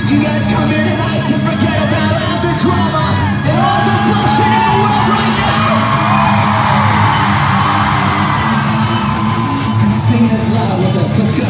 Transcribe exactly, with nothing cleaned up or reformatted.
You guys come here tonight to forget about all the drama and all the bullshit in the world right now. And sing this loud with us. Let's go.